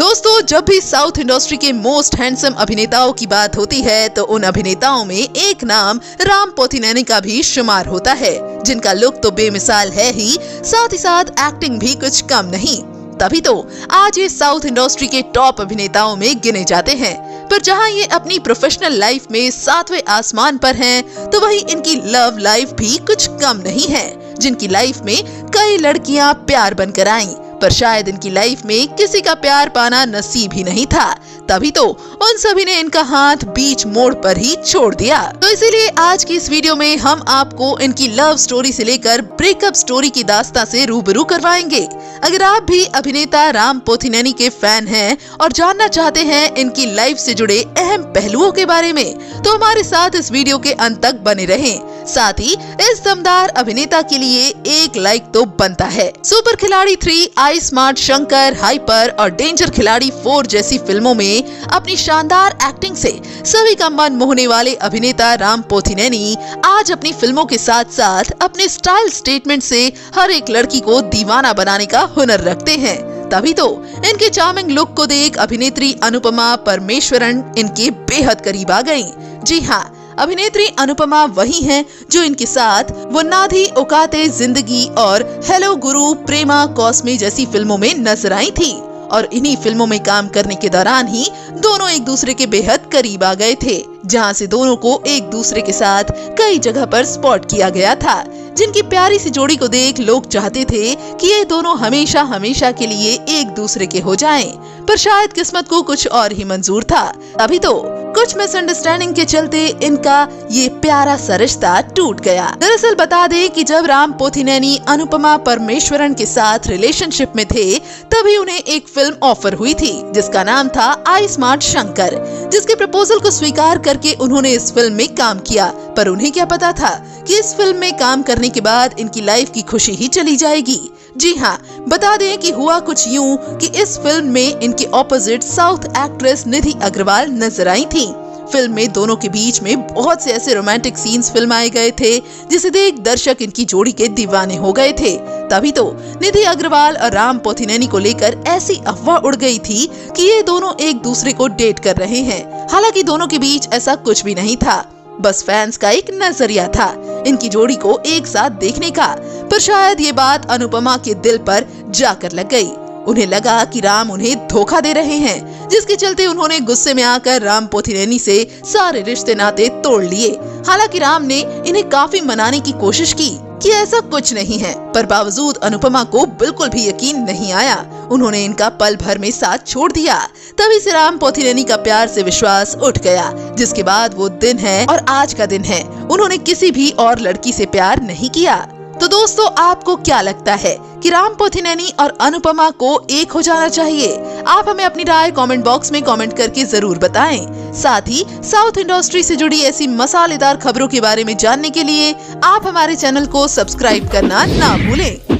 दोस्तों, जब भी साउथ इंडस्ट्री के मोस्ट हैंडसम अभिनेताओं की बात होती है तो उन अभिनेताओं में एक नाम राम पोथिनेनी का भी शुमार होता है, जिनका लुक तो बेमिसाल है ही, साथ ही साथ एक्टिंग भी कुछ कम नहीं। तभी तो आज ये साउथ इंडस्ट्री के टॉप अभिनेताओं में गिने जाते हैं। पर जहां ये अपनी प्रोफेशनल लाइफ में 7वें आसमान पर हैं, तो वहीं इनकी लव लाइफ भी कुछ कम नहीं है, जिनकी लाइफ में कई लड़कियां प्यार बनकर आईं, पर शायद इनकी लाइफ में किसी का प्यार पाना नसीब ही नहीं था। तभी तो उन सभी ने इनका हाथ बीच मोड़ पर ही छोड़ दिया। तो इसीलिए आज की इस वीडियो में हम आपको इनकी लव स्टोरी से लेकर ब्रेकअप स्टोरी की दास्तां से रूबरू करवाएंगे। अगर आप भी अभिनेता राम पोथिनेनी के फैन हैं और जानना चाहते हैं इनकी लाइफ से जुड़े अहम पहलुओं के बारे में, तो हमारे साथ इस वीडियो के अंत तक बने रहें। साथ ही इस दमदार अभिनेता के लिए एक लाइक तो बनता है। Super Khiladi 3, I smart Shankar, hyper और डेंजर खिलाड़ी 4 जैसी फिल्मों में अपनी शानदार एक्टिंग से सभी का मन मोहने वाले अभिनेता राम पोथिनेनी आज अपनी फिल्मों के साथ साथ अपने स्टाइल स्टेटमेंट से हर एक लड़की को दीवाना बनाने का हुनर रखते हैं। तभी तो इनके चार्मिंग लुक को देख अभिनेत्री अनुपमा परमेश्वरन इनके बेहद करीब आ गयी। जी हाँ, अभिनेत्री अनुपमा वही हैं जो इनके साथ वो नाधी औकाते जिंदगी और हेलो गुरु, प्रेमा कॉस्मे जैसी फिल्मों में नजर आई थी। और इन्हीं फिल्मों में काम करने के दौरान ही दोनों एक दूसरे के बेहद करीब आ गए थे, जहां से दोनों को एक दूसरे के साथ कई जगह पर स्पॉट किया गया था। जिनकी प्यारी सी जोड़ी को देख लोग चाहते थे कि ये दोनों हमेशा हमेशा के लिए एक दूसरे के हो जाएं, पर शायद किस्मत को कुछ और ही मंजूर था। अभी तो कुछ मिसअंडरस्टैंडिंग के चलते इनका ये प्यारा सा रिश्ता टूट गया। दरअसल बता दें कि जब राम पोथिनेनी अनुपमा परमेश्वरन के साथ रिलेशनशिप में थे, तभी उन्हें एक फिल्म ऑफर हुई थी जिसका नाम था आई स्मार्ट शंकर, जिसके प्रपोजल को स्वीकार करके उन्होंने इस फिल्म में काम किया। पर उन्हें क्या पता था कि इस फिल्म में काम करने के बाद इनकी लाइफ की खुशी ही चली जाएगी। जी हाँ, बता दें कि हुआ कुछ यूं कि इस फिल्म में इनके opposite South actress Nidhi Agarwal नजर आई थी। फिल्म में दोनों के बीच में बहुत से ऐसे रोमांटिक सीन्स फिल्माए गए थे जिसे देख दर्शक इनकी जोड़ी के दीवाने हो गए थे। तभी तो निधि अग्रवाल और राम पोथिनेनी को लेकर ऐसी अफवाह उड़ गई थी कि ये दोनों एक दूसरे को डेट कर रहे हैं। हालांकि दोनों के बीच ऐसा कुछ भी नहीं था, बस फैंस का एक नजरिया था इनकी जोड़ी को एक साथ देखने का। पर शायद ये बात अनुपमा के दिल पर जाकर लग गई। उन्हें लगा कि राम उन्हें धोखा दे रहे हैं, जिसके चलते उन्होंने गुस्से में आकर राम पोथिनेनी से सारे रिश्ते नाते तोड़ लिए। हालांकि राम ने इन्हें काफी मनाने की कोशिश की कि ऐसा कुछ नहीं है, पर बावजूद अनुपमा को बिल्कुल भी यकीन नहीं आया। उन्होंने इनका पल भर में साथ छोड़ दिया। तभी से राम पोथिनेनी का प्यार से विश्वास उठ गया, जिसके बाद वो दिन है और आज का दिन है। उन्होंने किसी भी और लड़की से प्यार नहीं किया। तो दोस्तों, आपको क्या लगता है कि राम पोथिनेनी और अनुपमा को एक हो जाना चाहिए? आप हमें अपनी राय कमेंट बॉक्स में कमेंट करके जरूर बताएं। साथ ही साउथ इंडस्ट्री से जुड़ी ऐसी मसालेदार खबरों के बारे में जानने के लिए आप हमारे चैनल को सब्सक्राइब करना ना भूलें।